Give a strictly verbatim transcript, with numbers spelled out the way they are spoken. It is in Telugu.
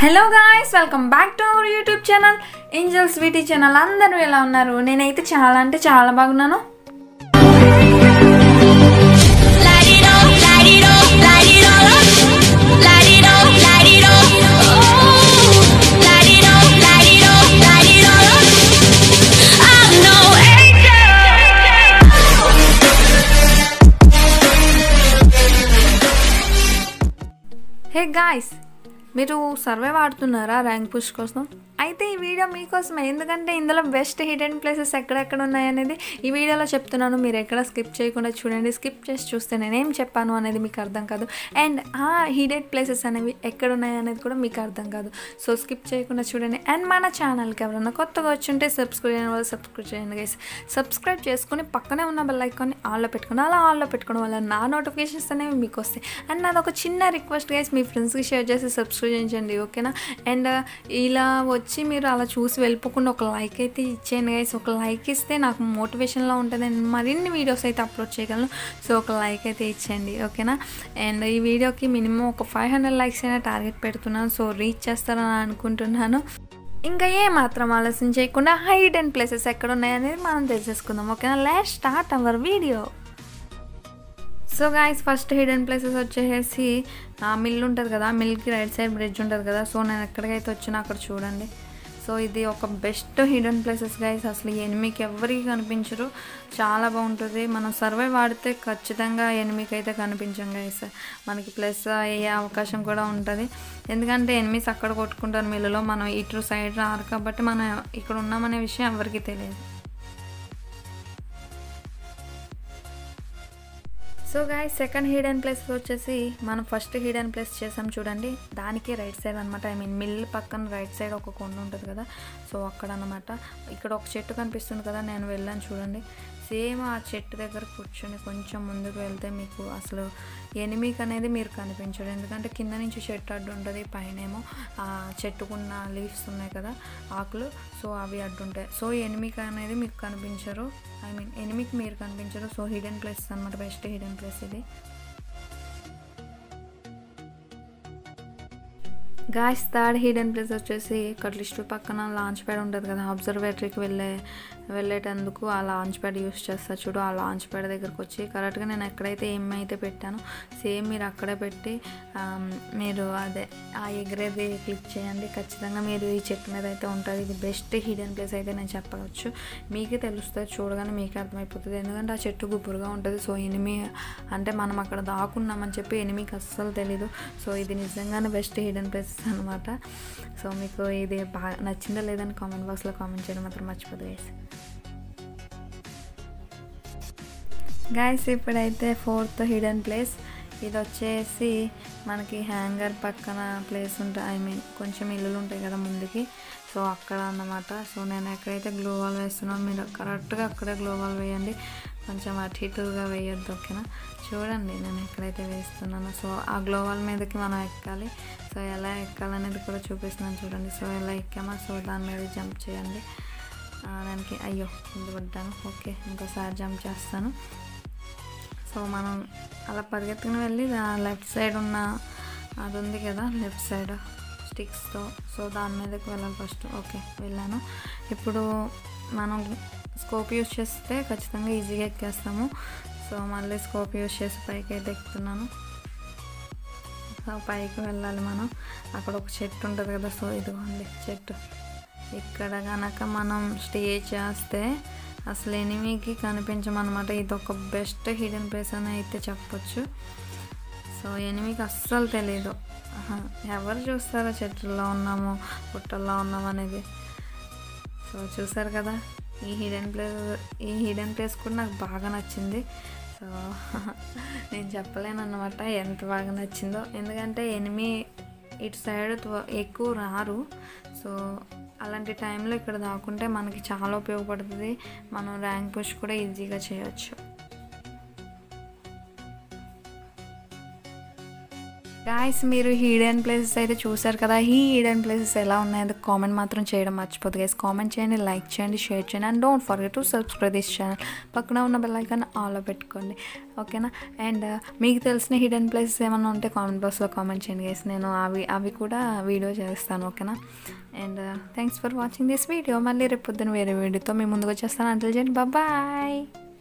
Hello guys, welcome back to our YouTube channel Angel Sweety channel. అందరూ ఎలా ఉన్నారు? నేనైతే చాలా అంటే చాలా బాగున్నాను. Hey guys, మీరు సర్వే వాడుతున్నారా ర్యాంక్ పుష్ కోసం? అయితే ఈ వీడియో మీకోసమే, ఎందుకంటే ఇందులో బెస్ట్ హిడెన్ ప్లేసెస్ ఎక్కడెక్కడ ఉన్నాయనేది ఈ వీడియోలో చెప్తున్నాను. మీరు ఎక్కడ స్కిప్ చేయకుండా చూడండి. స్కిప్ చేసి చూస్తే నేనేం చెప్పాను అనేది మీకు అర్థం కాదు, అండ్ ఆ హిడెన్ ప్లేసెస్ అనేవి ఎక్కడ ఉన్నాయి అనేది కూడా మీకు అర్థం కాదు. సో స్కిప్ చేయకుండా చూడండి. అండ్ మన ఛానల్కి ఎవరైనా కొత్తగా వచ్చి ఉంటే సబ్స్క్రైబ్ అయిన వాళ్ళు సబ్స్క్రైబ్ చేయండి గైస్. సబ్స్క్రైబ్ చేసుకుని పక్కనే ఉన్న బెల్ ఐకాన్ని ఆన్లో పెట్టుకోండి. అలా ఆన్లో పెట్టుకోవడం వల్ల నా నోటిఫికేషన్స్ అనేవి మీకు వస్తాయి. అండ్ నాది ఒక చిన్న రిక్వెస్ట్ గైస్, మీ ఫ్రెండ్స్కి షేర్ చేసి సబ్స్క్రైబ్ చేయండి, ఓకేనా? అండ్ ఇలా వచ్చి మీరు అలా చూసి వెళ్ళిపోకుండా ఒక లైక్ అయితే ఇచ్చేయండి గైస్. ఒక లైక్ ఇస్తే నాకు మోటివేషన్లో ఉంటుంది, అండ్ మరిన్ని వీడియోస్ అయితే అప్లోడ్ చేయగలను. సో ఒక లైక్ అయితే ఇచ్చేయండి, ఓకేనా? అండ్ ఈ వీడియోకి మినిమం ఒక ఫైవ్ హండ్రెడ్ లైక్స్ అయినా టార్గెట్ పెడుతున్నాను. సో రీచ్ చేస్తారని అనుకుంటున్నాను. ఇంకా ఏ మాత్రం ఆలస్యం చేయకుండా హిడెన్ ప్లేసెస్ ఎక్కడ ఉన్నాయనేది మనం తెలిసేసుకుందాం, ఓకేనా? Let's start our video. So guys, first hidden places వచ్చేసి మిల్ ఉంటుంది కదా, మిల్కి రైట్ సైడ్ బ్రిడ్జ్ ఉంటుంది కదా. సో నేను ఎక్కడికైతే వచ్చినా అక్కడ చూడండి. సో ఇది ఒక బెస్ట్ హిడెన్ ప్లేసెస్ గైస్. అసలు ఎనిమికి ఎవరికి కనిపించరు, చాలా బాగుంటుంది. మనం సర్వే వాడితే ఖచ్చితంగా ఎనిమికి అయితే కనిపించం గైస్. మనకి ప్లస్ అయ్యే అవకాశం కూడా ఉంటుంది, ఎందుకంటే ఎనిమిస్ అక్కడ కొట్టుకుంటారు మిల్లులో. మనం ఇటు సైడ్ రారు కాబట్టి మనం ఇక్కడ ఉన్నామనే విషయం ఎవరికి తెలియదు. So guys, second hidden place వచ్చేసి మనం ఫస్ట్ హిడెన్ ప్లేస్ చేసాం చూడండి, దానికి రైట్ సైడ్ అనమాట. ఐ మీన్ మిల్ పక్కన రైట్ సైడ్ ఒక కొండ ఉంటుంది కదా, సో అక్కడ అనమాట. ఇక్కడ ఒక చెట్టు కనిపిస్తుంది కదా, నేను వెళ్ళాను చూడండి. సేమ్ ఆ చెట్టు దగ్గర కూర్చొని కొంచెం ముందుకు వెళ్తే మీకు అసలు ఎనిమికి అనేది మీరు కనిపించడు, ఎందుకంటే కింద నుంచి చెట్టు అడ్డు ఉంటుంది, పైనేమో ఆ చెట్టుకున్న లీవ్స్ ఉన్నాయి కదా, ఆకులు. సో అవి అడ్డుంటాయి. సో ఎనిమికి అనేది మీకు కనిపించరు, ఐ మీన్ ఎనిమికి మీరు కనిపించరు. సో హిడెన్ ప్లేస్ అనమాట, బెస్ట్ హిడెన్ ప్లేస్ ఇది. గాయస్, థర్డ్ హిడెన్ ప్లేస్ వచ్చేసి కట్లిస్ట్ పక్కన లాంచ్ ప్యాడ్ ఉంటుంది కదా, అబ్జర్వేటరీకి వెళ్ళే వెళ్ళేటందుకు ఆ లాంచ్ ప్యాడ్ యూస్ చేస్తారు చూడు. ఆ లాంచ్ ప్యాడ్ దగ్గరకు వచ్చి కరెక్ట్గా నేను ఎక్కడైతే ఏమైతే పెట్టానో సేమ్ మీరు అక్కడే పెట్టి మీరు అదే ఆ ఎగరేది క్లిక్ చేయండి. ఖచ్చితంగా మీరు ఈ చెట్టు మీద అయితే ఉంటుంది. ఇది బెస్ట్ హిడెన్ ప్లేస్ అయితే నేను చెప్పవచ్చు. మీకే తెలుస్తుంది, చూడగానే మీకే అర్థమైపోతుంది, ఎందుకంటే ఆ చెట్టు గుబురుగా ఉంటుంది. సో ఎనిమి అంటే మనం అక్కడ దాక్కున్నామని చెప్పి ఎనిమికి అస్సలు తెలీదు. సో ఇది నిజంగానే బెస్ట్ హిడెన్ ప్లేస్ అనమాట. సో మీకు ఇది బాగా నచ్చిందా లేదని కామెంట్ బాక్స్లో కామెంట్ చేయడం మాత్రం మర్చిపోదు గైస్. గైస్, ఇప్పుడైతే ఫోర్త్ హిడెన్ ప్లేస్. ఇది వచ్చేసి మనకి హ్యాంగర్ పక్కన ప్లేస్ ఉంటుంది, ఐ మీన్ కొంచెం ఇల్లులు ఉంటాయి కదా ముందుకి, సో అక్కడ అన్నమాట. సో నేను ఎక్కడైతే గ్లో వాల్ వేస్తున్నాను మీరు కరెక్ట్గా అక్కడే గ్లో వాల్ వేయండి, కొంచెం అటు ఇటుగా వేయొద్దు, ఓకేనా? చూడండి నేను ఎక్కడైతే వేస్తున్నానో. సో ఆ గ్లో వాల్ మీదకి మనం ఎక్కాలి. సో ఎలా ఎక్కాలనేది కూడా చూపిస్తున్నాను చూడండి. సో ఎలా ఎక్కామో సో దాని మీద జంప్ చేయండి. దానికి అయ్యో కింద పడ్డాను, ఓకే ఇంకోసారి జంప్ చేస్తాను. సో మనం అలా పరిగెత్తుకుని వెళ్ళి లెఫ్ట్ సైడ్ ఉన్న అది ఉంది కదా, లెఫ్ట్ సైడ్ స్టిక్స్తో, సో దాని మీదకి వెళ్ళాలి ఫస్ట్. ఓకే వెళ్ళాను. ఇప్పుడు మనం స్కోప్ యూస్ చేస్తే ఖచ్చితంగా ఈజీగా ఎక్కేస్తాము. సో మళ్ళీ స్కోప్ యూస్ చేసి పైకి అయితే ఎక్కుతున్నాను. సో పైకి వెళ్ళాలి మనం. అక్కడ ఒక చెట్టు ఉంటుంది కదా, సో ఇదిగోండి చెట్టు. ఇక్కడ కనుక మనం స్టే చేస్తే అసలు ఎనిమికి కనిపించమన్నమాట. ఇది ఒక బెస్ట్ హిడెన్ ప్లేస్ అని అయితే చెప్పొచ్చు. సో ఎనిమికి అస్సలు తెలియదు, ఎవరు చూస్తారో చెట్లలో ఉన్నాము పుట్టల్లో ఉన్నాము అనేది. సో చూసారు కదా, ఈ హిడెన్ ప్లేస్ ఈ హిడెన్ ప్లేస్ కూడా నాకు బాగా నచ్చింది. సో నేను చెప్పలేను అన్నమాట ఎంత బాగా నచ్చిందో, ఎందుకంటే ఎనిమి ఇటు సైడ్ ఎక్కువ రారు. సో అలాంటి టైంలో ఇక్కడ దాక్కుంటే మనకి చాలా ఉపయోగపడుతుంది, మనం ర్యాంక్ పుష్ కూడా ఈజీగా చేయొచ్చు. గాయస్ మీరు హిడెన్ ప్లేసెస్ అయితే చూసారు కదా, ఈ హిడెన్ ప్లేసెస్ ఎలా ఉన్నాయో కామెంట్ మాత్రం చేయడం మర్చిపోద్దు గైస్. కామెంట్ చేయండి, లైక్ చేయండి, షేర్ చేయండి and don't forget to subscribe this channel. పక్కన ఉన్న బెల్ ఐకాన్ ఆల్లో పెట్టుకోండి ఓకేనా. అండ్ మీకు తెలిసిన హిడెన్ ప్లేసెస్ ఏమైనా ఉంటే కామెంట్ బాక్స్లో కామెంట్ చేయండి గైస్, నేను అవి అవి కూడా వీడియో చేస్తాను ఓకేనా. And thanks for watching this video. మళ్ళీ రేపు పొద్దున వేరే వీడియోతో మీ ముందుకు వచ్చేస్తాను. Until then bye.